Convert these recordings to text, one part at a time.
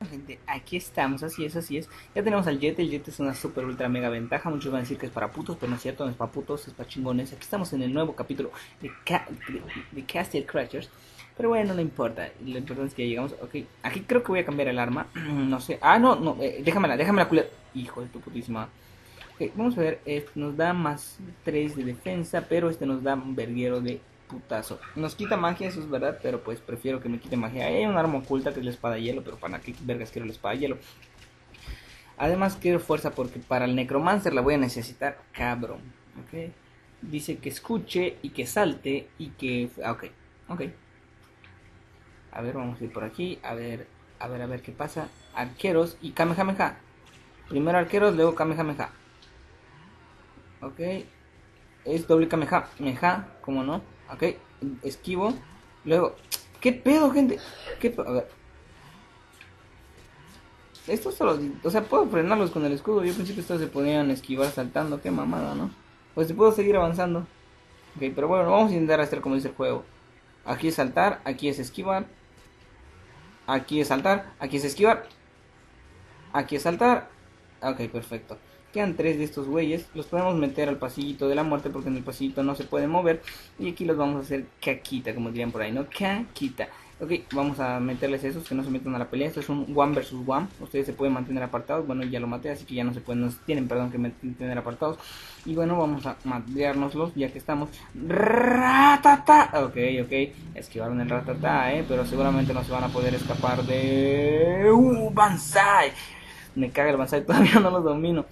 Gente, aquí estamos, así es, así es. Ya tenemos al Jet, el Jet es una super ultra mega ventaja. Muchos van a decir que es para putos, pero no es cierto, no es para putos, es para chingones. Aquí estamos en el nuevo capítulo de Castle Crashers. Pero bueno, no importa, lo importante es que llegamos. Ok, aquí creo que voy a cambiar el arma. No sé, no, no, déjamela, culera. Hijo de tu putísima. Ok, vamos a ver, este nos da más 3 de defensa, pero este nos da un verguero de putazo. Nos quita magia, eso es verdad, pero pues prefiero que me quite magia. Hay un arma oculta que es la espada de hielo, pero para qué vergas quiero la espada de hielo. Además quiero fuerza porque para el necromancer la voy a necesitar, cabrón. Ok, dice que escuche y que salte y que... ok, ok. A ver, vamos a ir por aquí, a ver qué pasa. Arqueros y Kamehameha. Primero arqueros, luego Kamehameha. Ok, es doble Kamehameha, ¿cómo no? Ok, esquivo. Luego, ¿qué pedo, gente? A ver, estos solo, o sea, puedo frenarlos con el escudo. Yo pensé que estos se podían esquivar saltando, qué mamada, ¿no? Pues si puedo seguir avanzando. Ok, pero bueno, vamos a intentar hacer como dice el juego. Aquí es saltar, aquí es esquivar. Aquí es saltar, aquí es esquivar. Aquí es saltar. Ok, perfecto. Quedan 3 de estos güeyes. Los podemos meter al pasillito de la muerte porque en el pasillito no se puede mover. Y aquí los vamos a hacer caquita, como dirían por ahí, ¿no? Caquita. Ok, vamos a meterles esos que no se metan a la pelea. Esto es un one versus one. Ustedes se pueden mantener apartados. Bueno, ya lo maté, así que ya no se pueden, no tienen, perdón, que mantener apartados. Y bueno, vamos a madreárnoslos ya que estamos. ¡Ratata! Ok, ok. Esquivaron el ratata, pero seguramente no se van a poder escapar de... ¡Banzai! Me caga el Banzai, todavía no lo domino.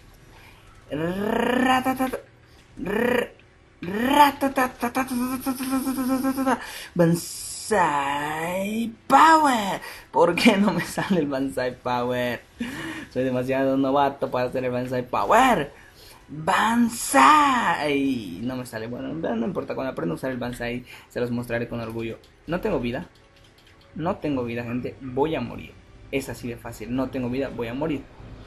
Banzai Power. ¿Por qué no me sale el Banzai Power? Soy demasiado novato para hacer el Banzai Power. Banzai. No me sale. Bueno, no importa. Cuando aprenda a usar el Banzai se los mostraré con orgullo. No tengo vida. No tengo vida, gente. Voy a morir. Es así de fácil. No tengo vida. Voy a morir.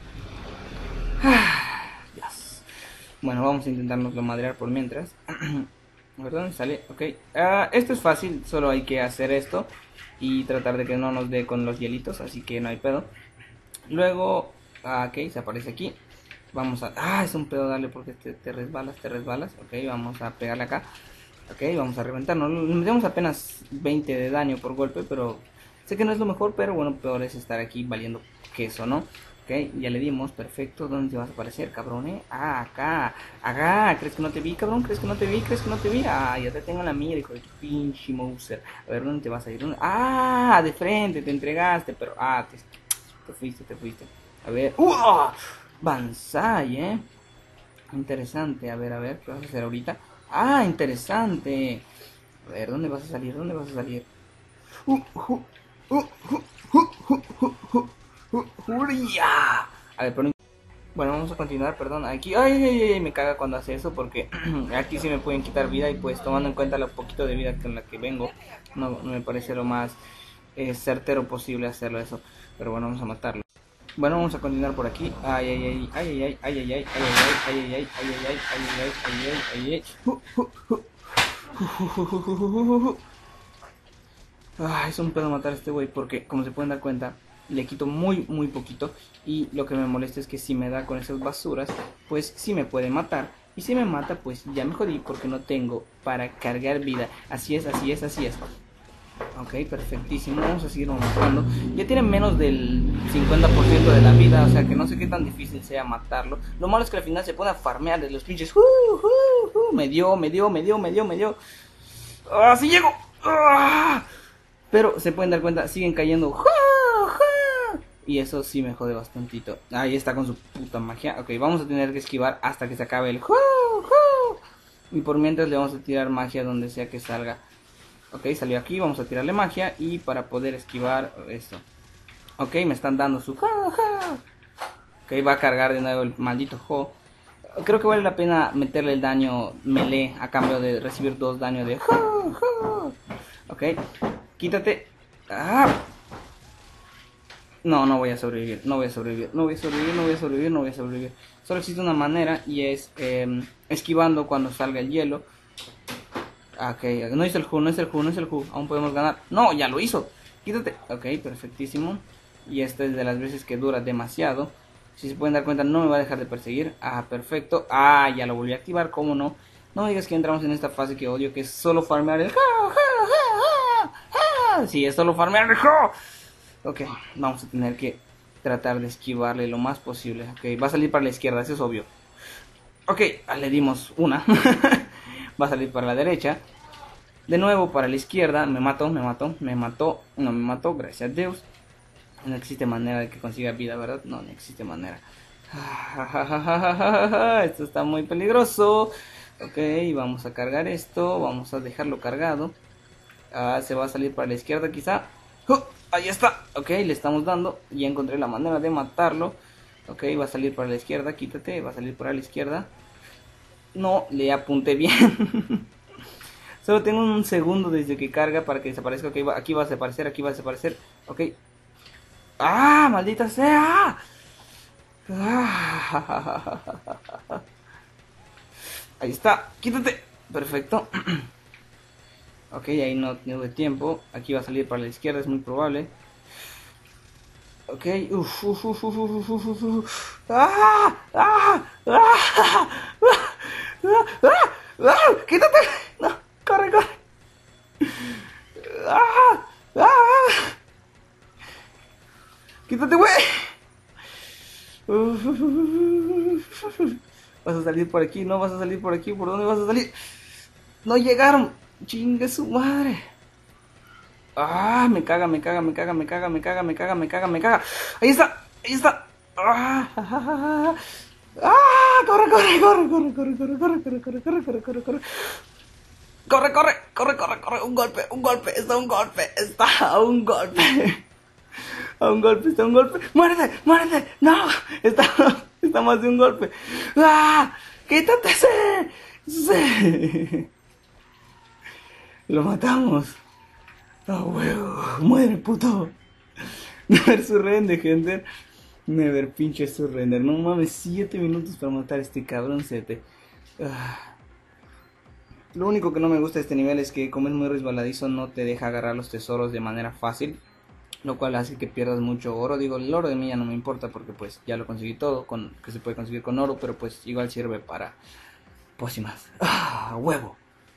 Dios. Bueno, vamos a intentarnos lo madrear por mientras. A ver dónde sale. Ok. Esto es fácil. Solo hay que hacer esto. Y tratar de que no nos dé con los hielitos. Así que no hay pedo. Luego. Ok, se aparece aquí. Vamos a... es un pedo darle porque te resbalas, te resbalas. Ok, vamos a pegarle acá. Ok, vamos a reventarnos. Nos metemos apenas 20 de daño por golpe, pero... sé que no es lo mejor, pero bueno, peor es estar aquí valiendo queso, ¿no? Ok, ya le dimos, perfecto. ¿Dónde te vas a aparecer, cabrón, acá, acá. ¿Crees que no te vi, cabrón? ¿Crees que no te vi? ¿Crees que no te vi? Ya te tengo en la mira, hijo de tu pinche Mouser. A ver, ¿dónde te vas a ir? ¿Dónde? De frente, te entregaste, pero... te fuiste, te fuiste. A ver... Banzai, interesante, a ver, ¿qué vas a hacer ahorita? Interesante. A ver, ¿dónde vas a salir? ¿Dónde vas a salir? A ver, bueno, vamos a continuar, perdón. Aquí, ay, me caga cuando hace eso porque aquí sí me pueden quitar vida y pues tomando en cuenta lo poquito de vida con la que vengo, no me parece lo más certero posible hacerlo eso. Pero bueno, vamos a matarlo. Bueno, vamos a continuar por aquí. Es un pedo matar a este güey porque, como se pueden dar cuenta, le quito muy poquito. Y lo que me molesta es que si me da con esas basuras, pues sí me puede matar. Y si me mata, pues ya me jodí porque no tengo para cargar vida. Así es. Ok, perfectísimo. Vamos a seguir matando. Ya tiene menos del 50% de la vida, o sea que no sé qué tan difícil sea matarlo. Lo malo es que al final se pone a farmear de los pinches. Me dio. ¡Sí llego! Pero se pueden dar cuenta, siguen cayendo. Y eso sí me jode bastantito. Ahí está con su puta magia. Ok, vamos a tener que esquivar hasta que se acabe el... Y por mientras le vamos a tirar magia donde sea que salga. Ok, salió aquí, vamos a tirarle magia. Y para poder esquivar esto. Ok, me están dando su... Ok, va a cargar de nuevo el maldito Jo. Creo que vale la pena meterle el daño melee a cambio de recibir 2 daños de... Ok, quítate. No voy a sobrevivir. Solo existe una manera y es esquivando cuando salga el hielo. Ok, no hizo el Hu. Aún podemos ganar. No, ya lo hizo. Quítate. Ok, perfectísimo. Y esta es de las veces que dura demasiado. Si se pueden dar cuenta, no me va a dejar de perseguir. Ah, perfecto. Ah, ya lo volví a activar, ¿cómo no? No me digas que entramos en esta fase que odio, que es solo farmear el... Sí, es solo farmear el... Ok, vamos a tener que tratar de esquivarle lo más posible. Ok, va a salir para la izquierda, eso es obvio. Ok, le dimos una. Va a salir para la derecha. De nuevo para la izquierda. Me mató. No me mató, gracias a Dios. No existe manera de que consiga vida, ¿verdad? No existe manera. Esto está muy peligroso. Ok, vamos a cargar esto. Vamos a dejarlo cargado. Se va a salir para la izquierda quizá. Ahí está. Ok, le estamos dando. Ya encontré la manera de matarlo. Ok, va a salir para la izquierda. Quítate, va a salir para la izquierda. No, le apunté bien. Solo tengo un segundo desde que carga para que desaparezca. Ok, aquí va a desaparecer, aquí va a desaparecer. Ok. ¡Ah! ¡Maldita sea! Ahí está, quítate. Perfecto. Ok, ahí no tuve tiempo. Aquí va a salir para la izquierda, es muy probable. Ok, ¡Ah! ¡Ah! ¡Ah! ¡Quítate! No, corre, corre. ¡Ah! ¡Ah! ¡Quítate, güey! Vas a salir por aquí, no vas a salir por aquí. ¿Por dónde vas a salir? No llegaron. Chingue su madre. Ah, me caga. Ahí está, ahí está. Ah, corre. Está a un golpe. Está a un golpe. Muérete. No, está más de un golpe. ¡Ah! ¡Quítate! Sí. Lo matamos. ¡Oh, huevo! ¡Muere, puto! Never surrender, gente. Never pinche surrender. No mames, 7 minutos para matar a este cabroncete. Lo único que no me gusta de este nivel es que como es muy resbaladizo no te deja agarrar los tesoros de manera fácil, lo cual hace que pierdas mucho oro. Digo, el oro de mí ya no me importa porque pues ya lo conseguí todo que se puede conseguir con oro, pero pues igual sirve para pócimas. Huevo.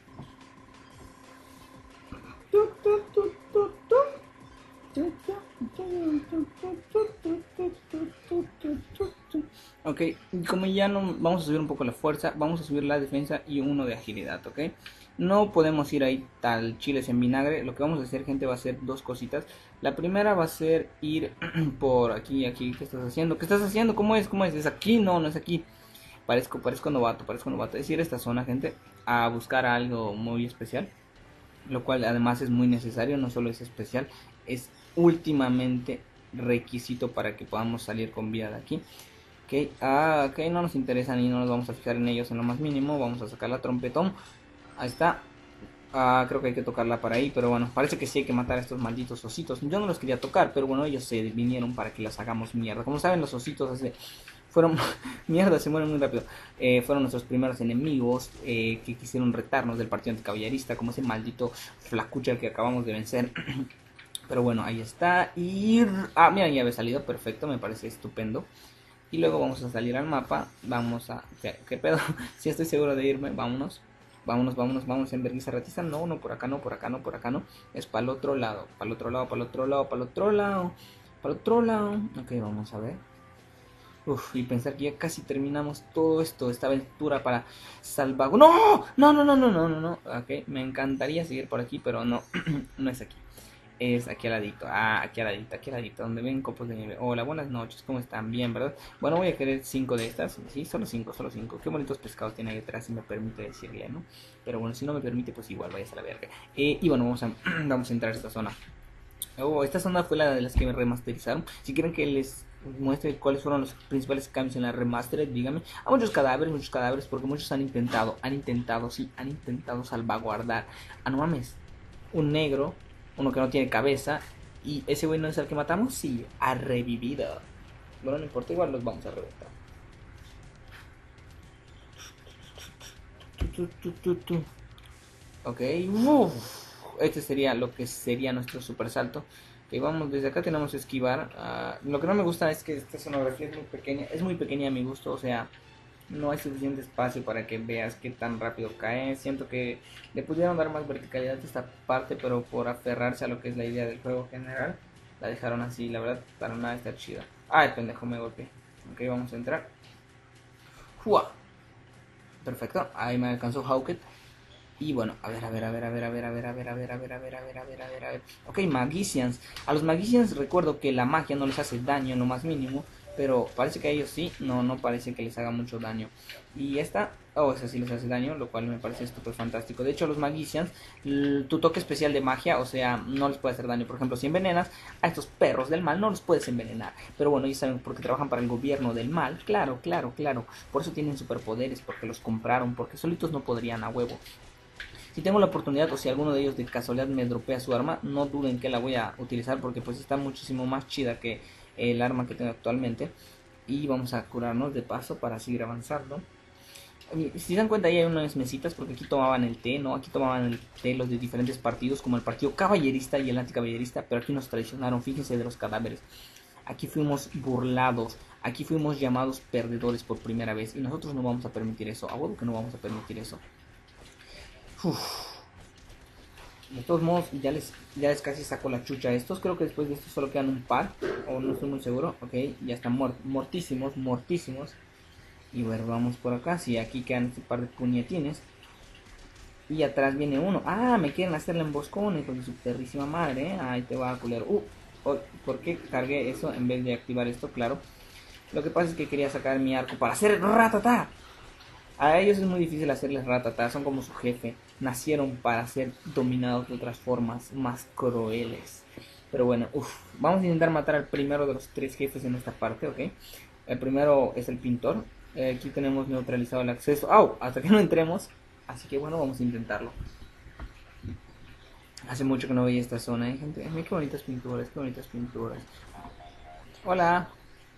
Ok, como ya no vamos a subir un poco la fuerza, vamos a subir la defensa y uno de agilidad, ok. No podemos ir ahí tal chiles en vinagre. Lo que vamos a hacer, gente, va a ser dos cositas. La primera va a ser ir por aquí. ¿Qué estás haciendo? ¿Cómo es? ¿Es aquí? No es aquí. Parezco novato. Es ir a esta zona, gente, a buscar algo muy especial, lo cual además es muy necesario. No solo es especial, es últimamente requisito para que podamos salir con vida de aquí. Ok, no nos interesan y no nos vamos a fijar en ellos en lo más mínimo. Vamos a sacar la trompetón. Ahí está. Creo que hay que tocarla para ahí, pero bueno, parece que sí hay que matar a estos malditos ositos. Yo no los quería tocar, pero bueno, ellos se vinieron para que las hagamos mierda. Como saben, los ositos fueron mierda, se mueren muy rápido. Fueron nuestros primeros enemigos que quisieron retarnos del partido anticaballerista, como ese maldito flacucha que acabamos de vencer. Pero bueno, ahí está. Y mira, ya había salido, perfecto, me parece estupendo. Y luego vamos a salir al mapa. ¿Qué pedo? Si estoy seguro de irme, vámonos en vergüenza ratista. No, por acá no. Es para el otro lado. Ok, vamos a ver. Y pensar que ya casi terminamos todo esto, esta aventura para salvar. No. Ok, me encantaría seguir por aquí, pero no, no es aquí. Es aquí al ladito, aquí al ladito, donde ven copos de nieve. Hola, buenas noches, ¿cómo están? Bien, ¿verdad? Bueno, voy a querer 5 de estas, sí, solo 5. Qué bonitos pescados tiene ahí atrás, si me permite decirle, ¿no? Pero bueno, si no me permite, pues igual, vayas a la verga. Y bueno, vamos a entrar a esta zona. Esta zona fue la de las que me remasterizaron. Si quieren que les muestre cuáles fueron los principales cambios en la remastered, díganme. Hay muchos cadáveres, porque muchos han intentado salvaguardar. No mames, un negro, uno que no tiene cabeza, y ese güey no es el que matamos. Sí, ha revivido. Bueno, no importa, igual los vamos a reventar. Ok, este sería lo que sería nuestro super salto. Ok, vamos, desde acá tenemos que esquivar. Lo que no me gusta es que esta escenografía es muy pequeña a mi gusto, o sea, no hay suficiente espacio para que veas qué tan rápido cae. Siento que le pudieron dar más verticalidad a esta parte, pero por aferrarse a lo que es la idea del juego general, la dejaron así. La verdad, para nada está chida. Ay, pendejo, me golpeé. Ok, vamos a entrar. ¡Fua! Perfecto, ahí me alcanzó Hawkett. Y bueno, a ver. Ok, Magicians. A los Magicians recuerdo que la magia no les hace daño en lo más mínimo. Pero parece que a ellos sí. No parece que les haga mucho daño. Y esta, esa sí les hace daño. Lo cual me parece súper fantástico. De hecho, a los Magicians, tu toque especial de magia, o sea, no les puede hacer daño. Por ejemplo, si envenenas a estos perros del mal, no los puedes envenenar. Pero bueno, ellos saben porque trabajan para el gobierno del mal. Claro. Por eso tienen superpoderes. Porque los compraron. Porque solitos no podrían a huevo. Si tengo la oportunidad o si alguno de ellos de casualidad me dropea su arma, no duden que la voy a utilizar porque pues está muchísimo más chida que el arma que tengo actualmente. Y vamos a curarnos de paso para seguir avanzando. Si se dan cuenta, ahí hay unas mesitas porque aquí tomaban el té, ¿no? Aquí tomaban el té los de diferentes partidos, como el partido caballerista y el anticaballerista, pero aquí nos traicionaron, fíjense de los cadáveres. Aquí fuimos burlados, aquí fuimos llamados perdedores por primera vez y nosotros no vamos a permitir eso, a huevo que no vamos a permitir eso. Uf. De todos modos, ya les casi saco la chucha a estos. Creo que después de esto solo quedan un par. O no estoy muy seguro. Ok, ya están mortísimos. Y bueno, vamos por acá. Sí, aquí quedan este par de puñetines. Y atrás viene uno. Ah, me quieren hacer la emboscona con su perrísima madre. Ahí te va, culero. ¿Por qué cargué eso en vez de activar esto? Claro. Lo que pasa es que quería sacar mi arco para hacer ratata. A ellos es muy difícil hacerles ratata, son como su jefe. Nacieron para ser dominados de otras formas más crueles. Pero bueno, vamos a intentar matar al primero de los 3 jefes en esta parte, ¿ok? El primero es el pintor. Aquí tenemos neutralizado el acceso. ¡Au! Hasta que no entremos. Así que bueno, vamos a intentarlo. Hace mucho que no veía esta zona, ¿eh, gente? Mira qué bonitas pinturas, qué bonitas pinturas. Hola.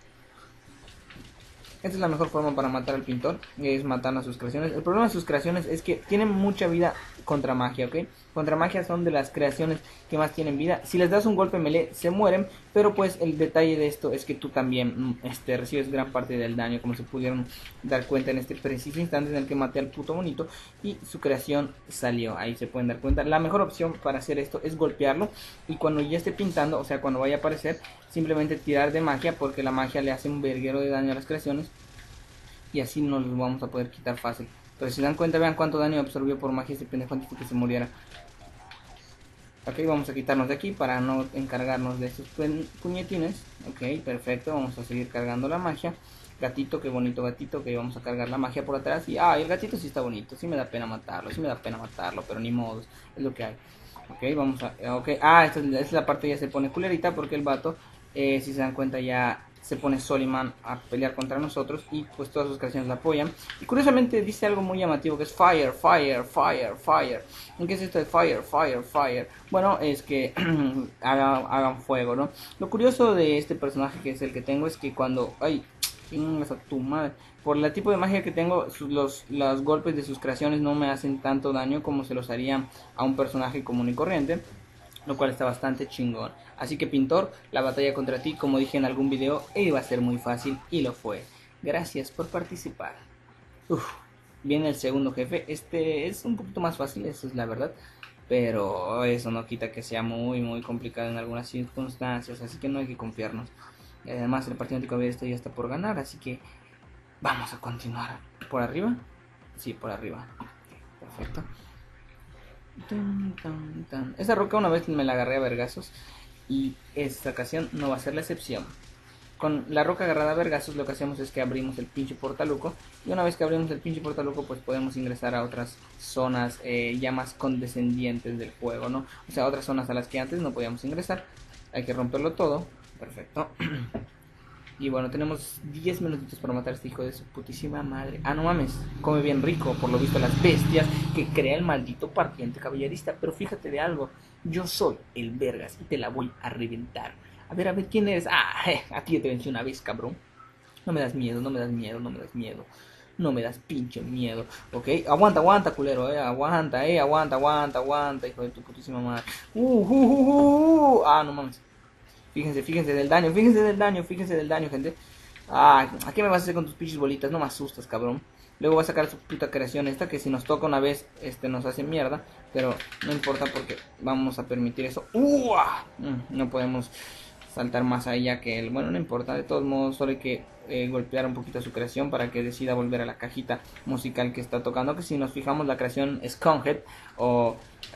Esta es la mejor forma para matar al pintor, es matando a sus creaciones. El problema de sus creaciones es que tienen mucha vida contra magia, ¿ok? Contra magia son de las creaciones que más tienen vida. Si les das un golpe melee, se mueren, pero pues el detalle de esto es que tú también recibes gran parte del daño, como se pudieron dar cuenta en este preciso instante en el que maté al puto bonito y su creación salió. Ahí se pueden dar cuenta. La mejor opción para hacer esto es golpearlo y cuando ya esté pintando, o sea, cuando vaya a aparecer, simplemente tirar de magia porque la magia le hace un verguero de daño a las creaciones. Y así no los vamos a poder quitar fácil. Pero si se dan cuenta, vean cuánto daño absorbió por magia este pendejo antes de que se muriera. Ok, vamos a quitarnos de aquí para no encargarnos de estos puñetines. Ok, perfecto, vamos a seguir cargando la magia. Gatito, qué bonito gatito, que vamos a cargar la magia por atrás. Y el gatito sí está bonito, sí me da pena matarlo, pero ni modo, es lo que hay. Ok, vamos a... esta es la parte ya se pone culerita porque el vato, si se dan cuenta, ya se pone Soliman a pelear contra nosotros y pues todas sus creaciones la apoyan. Y curiosamente dice algo muy llamativo que es fire. ¿Y qué es esto de fire? Bueno, es que hagan fuego, ¿no? Lo curioso de este personaje que es el que tengo es que cuando... ¡Ay! A tu madre. Por el tipo de magia que tengo, los golpes de sus creaciones no me hacen tanto daño como se los harían a un personaje común y corriente, lo cual está bastante chingón. Así que pintor, la batalla contra ti, como dije en algún video, iba a ser muy fácil y lo fue. Gracias por participar. Viene el segundo jefe. Este es un poquito más fácil, eso es la verdad, pero eso no quita que sea muy complicado en algunas circunstancias, así que no hay que confiarnos. Además el partido anticaballerista ya está por ganar, así que vamos a continuar. ¿Por arriba? Sí, por arriba. Perfecto. Esa roca una vez me la agarré a vergazos y esta ocasión no va a ser la excepción. Con la roca agarrada a vergazos lo que hacemos es que abrimos el pinche portaluco y una vez que abrimos el pinche portaluco pues podemos ingresar a otras zonas ya más condescendientes del juego, ¿no? O sea, otras zonas a las que antes no podíamos ingresar. Hay que romperlo todo. Perfecto. Y bueno, tenemos 10 minutitos para matar a este hijo de su putísima madre. No mames, come bien rico, por lo visto las bestias que crea el maldito partido caballerista. Pero fíjate de algo, yo soy el vergas y te la voy a reventar. A ver, ¿quién eres? A ti ya te vencí una vez, cabrón. No me das miedo. No me das pinche miedo, ok. Aguanta, culero, aguanta, hijo de tu putísima madre. No mames. Fíjense del daño, fíjense del daño, fíjense del daño, gente. Ah, ¿a qué me vas a hacer con tus pinches bolitas? No me asustas, cabrón. Luego va a sacar su puta creación esta, que si nos toca una vez, nos hace mierda. Pero no importa porque vamos a permitir eso. ¡Uah! No podemos saltar más allá que él. Bueno, no importa, de todos modos solo hay que golpear un poquito su creación para que decida volver a la cajita musical que está tocando. Que si nos fijamos, la creación es Conehead, o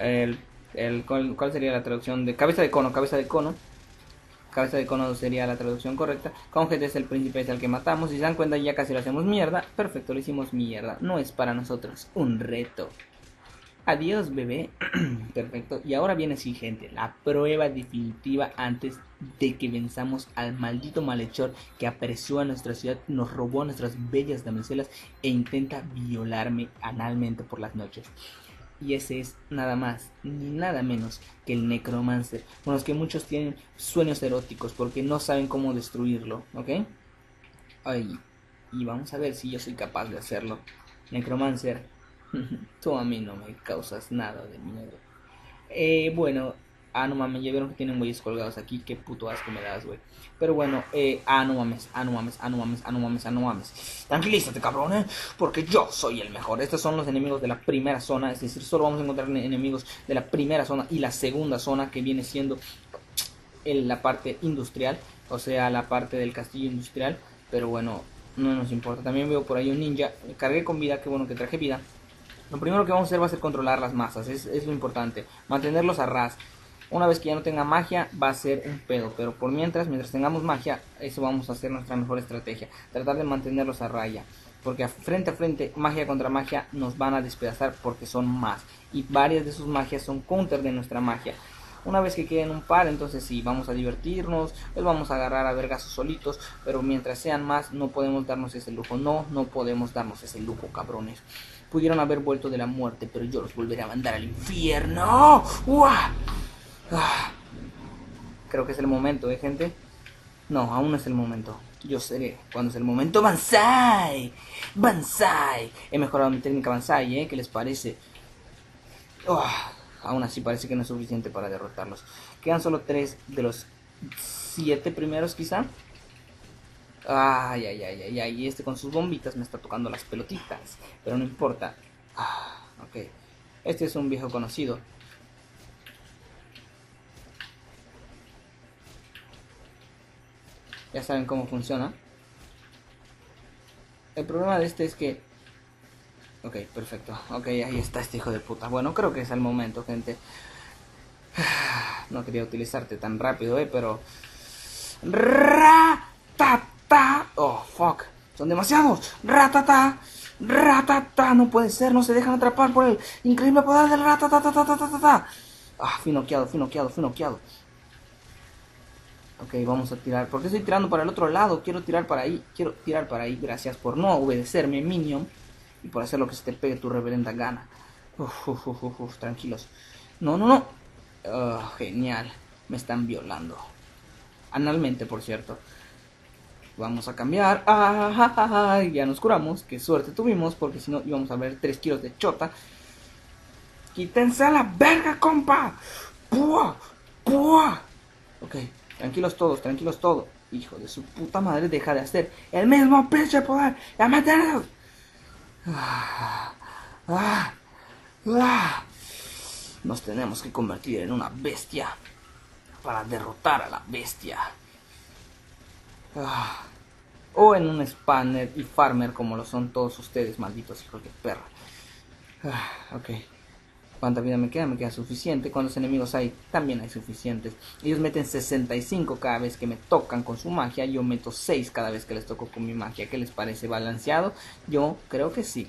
¿cuál sería la traducción? De cabeza de cono, cabeza de cono. Cabeza de cono sería la traducción correcta. Conehead es el príncipe, es el que matamos. Si se dan cuenta, ya casi lo hacemos mierda. Perfecto, lo hicimos mierda. No es para nosotros un reto. Adiós, bebé. Perfecto. Y ahora viene, sí, gente, la prueba definitiva antes de que venzamos al maldito malhechor que apreció a nuestra ciudad, nos robó a nuestras bellas damiselas e intenta violarme analmente por las noches. Y ese es nada más ni nada menos que el Necromancer, con los que muchos tienen sueños eróticos porque no saben cómo destruirlo, ¿ok? Ay, y vamos a ver si yo soy capaz de hacerlo. Necromancer, tú a mí no me causas nada de miedo. Bueno, no mames, ya vieron que tienen güeyes colgados aquí, qué puto asco me das, güey. Pero bueno, no mames, no mames. Tranquilízate, cabrón, porque yo soy el mejor. Estos son los enemigos de la primera zona, es decir, solo vamos a encontrar enemigos de la primera zona y la segunda zona, que viene siendo la parte industrial, o sea, la parte del castillo industrial. Pero bueno, no nos importa. También veo por ahí un ninja, cargué con vida, qué bueno que traje vida. Lo primero que vamos a hacer va a ser controlar las masas, es lo importante, mantenerlos a ras. Una vez que ya no tenga magia va a ser un pedo, pero por mientras tengamos magia, eso vamos a hacer nuestra mejor estrategia, tratar de mantenerlos a raya, porque a frente, magia contra magia nos van a despedazar porque son más, y varias de sus magias son counter de nuestra magia. Una vez que queden un par, entonces sí, vamos a divertirnos, los vamos a agarrar a vergazos solitos, pero mientras sean más, no podemos darnos ese lujo, no podemos darnos ese lujo, cabrones. Pudieron haber vuelto de la muerte, pero yo los volveré a mandar al infierno. ¡Uah! Creo que es el momento, gente. No, aún no es el momento. Yo seré cuando es el momento. ¡Banzai! ¡Banzai! He mejorado mi técnica Banzai, ¿qué les parece? Aún así parece que no es suficiente para derrotarlos. Quedan solo 3 de los 7 primeros, quizá. Ay. Y con sus bombitas me está tocando las pelotitas. Pero no importa. Ok. Este es un viejo conocido. Ya saben cómo funciona. El problema de este es que... Ok, perfecto. Ok, ahí está este hijo de puta. Bueno, creo que es el momento, gente. No quería utilizarte tan rápido, pero... ¡Ratata! Oh, fuck. Son demasiados. ¡Ratata! ¡Ratata! No puede ser, no se dejan atrapar por el increíble poder del ratata. Fui noqueado. Ok, vamos a tirar. ¿Por qué estoy tirando para el otro lado? Quiero tirar para ahí. Gracias por no obedecerme, minion. Y por hacer lo que se te pegue tu reverenda gana. Tranquilos. No. Genial. Me están violando. Analmente, por cierto. Vamos a cambiar. Ya nos curamos. Qué suerte tuvimos. Porque si no íbamos a ver 3 kilos de chota. Quítense a la verga, compa. ¡Pua! Ok. Tranquilos todos. Hijo de su puta madre, deja de hacer el mismo pinche poder. ¡Ya mételos! Nos tenemos que convertir en una bestia para derrotar a la bestia. O en un spawner y farmer como lo son todos ustedes, malditos hijos de perra. Ok. ¿Cuánta vida me queda? Me queda suficiente. ¿Cuántos enemigos hay? También hay suficientes. Ellos meten 65 cada vez que me tocan con su magia. Yo meto 6 cada vez que les toco con mi magia. ¿Qué les parece? ¿Balanceado? Yo creo que sí.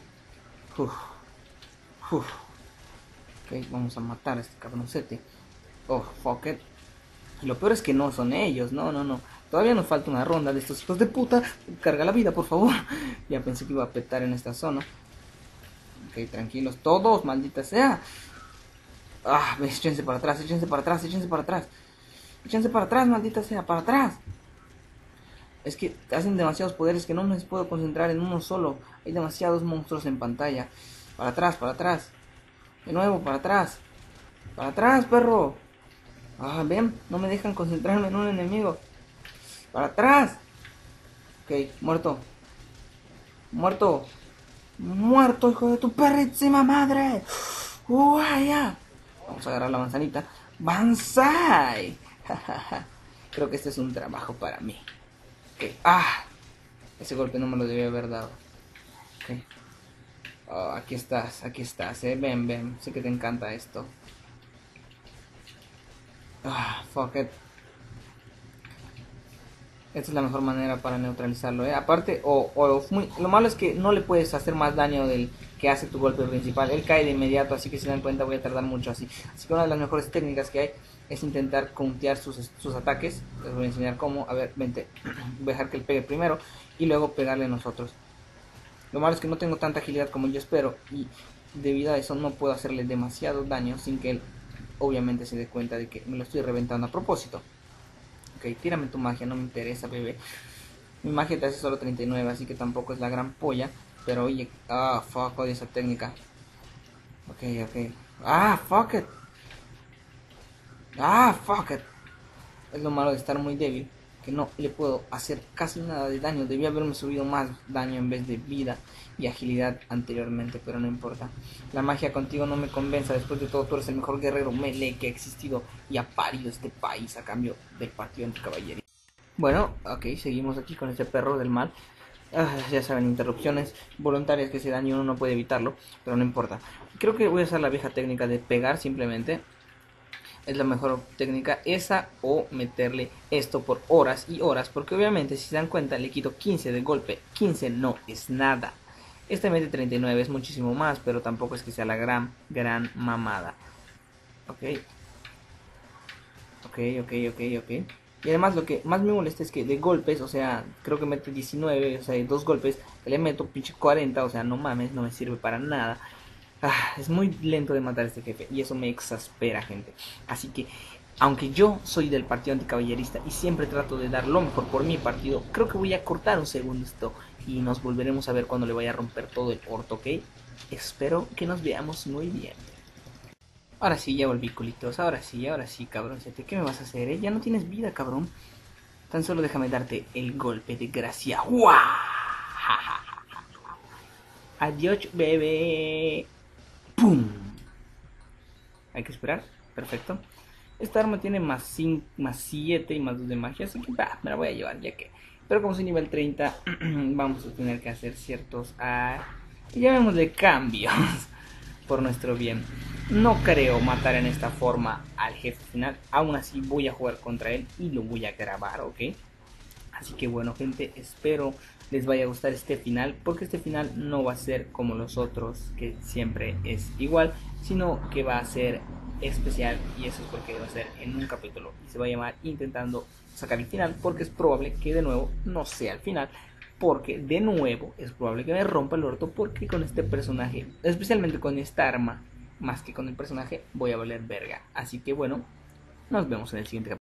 Ok, vamos a matar a este cabroncete. Oh, fuck it. Y lo peor es que no son ellos. No. Todavía nos falta una ronda de estos hijos de puta. Carga la vida, por favor. Ya pensé que iba a petar en esta zona. Ok, tranquilos todos, maldita sea. Échense para atrás, maldita sea, para atrás. Es que hacen demasiados poderes que no me puedo concentrar en uno solo. Hay demasiados monstruos en pantalla. Para atrás. De nuevo, para atrás. Para atrás, perro. Ah, ven, no me dejan concentrarme en un enemigo. Para atrás. Ok, muerto. Muerto. Muerto, hijo de tu perrísima madre. Ya. Vamos a agarrar la manzanita. ¡Banzai! Creo que este es un trabajo para mí. Ok, ese golpe no me lo debía haber dado. Ok. Oh, aquí estás, ven, ven. Sé que te encanta esto. Fuck it. Esta es la mejor manera para neutralizarlo, Aparte, lo malo es que no le puedes hacer más daño del que hace tu golpe principal. Él cae de inmediato, así que si dan cuenta voy a tardar mucho así. Así que una de las mejores técnicas que hay es intentar countear sus ataques. Les voy a enseñar cómo. A ver, vente. Voy a dejar que él pegue primero y luego pegarle a nosotros. Lo malo es que no tengo tanta agilidad como yo espero y debido a eso no puedo hacerle demasiado daño sin que él obviamente se dé cuenta de que me lo estoy reventando a propósito. Ok, tírame tu magia, no me interesa, bebé. Mi magia te hace solo 39, así que tampoco es la gran polla. Pero oye, fuck, odio esa técnica. Ok. Fuck it. Fuck it. Es lo malo de estar muy débil, que no le puedo hacer casi nada de daño. Debía haberme subido más daño en vez de vida y agilidad anteriormente, pero no importa. La magia contigo no me convence. Después de todo, tú eres el mejor guerrero melee que ha existido y ha parido este país a cambio del partido anticaballería. Bueno, ok, seguimos aquí con este perro del mal. Ya saben, interrupciones voluntarias que se dan y uno no puede evitarlo, pero no importa. Creo que voy a usar la vieja técnica de pegar simplemente. Es la mejor técnica esa o meterle esto por horas y horas, porque obviamente si se dan cuenta le quito 15 de golpe. 15 no es nada. Este mete 39, es muchísimo más, pero tampoco es que sea la gran mamada. Ok. Y además lo que más me molesta es que de golpes, o sea, creo que mete 19, o sea, de dos golpes que le meto pinche 40, o sea, no mames, no me sirve para nada. Es muy lento de matar a este jefe y eso me exaspera, gente. Así que, aunque yo soy del partido anticaballerista y siempre trato de dar lo mejor por mi partido, creo que voy a cortar un segundo esto y nos volveremos a ver cuando le vaya a romper todo el orto, ¿ok? Espero que nos veamos muy bien. Ahora sí, ya volví, culitos. Ahora sí, cabrón. ¿Qué me vas a hacer, Ya no tienes vida, cabrón. Tan solo déjame darte el golpe de gracia. ¡Guau! Adiós, bebé. ¡Pum! Hay que esperar. Perfecto. Esta arma tiene más 5, más 7 y más 2 de magia. Así que me la voy a llevar ya que. Pero como soy nivel 30, vamos a tener que hacer ciertos... llamémosle cambios. Por nuestro bien. No creo matar en esta forma al jefe final. Aún así voy a jugar contra él y lo voy a grabar, ¿ok? Así que bueno, gente, espero les vaya a gustar este final, porque este final no va a ser como los otros, que siempre es igual, sino que va a ser especial, y eso es porque va a ser en un capítulo y se va a llamar Intentando sacar el final, porque es probable que de nuevo no sea el final, porque de nuevo es probable que me rompa el orto, porque con este personaje, especialmente con esta arma, más que con el personaje, voy a valer verga. Así que bueno, nos vemos en el siguiente capítulo.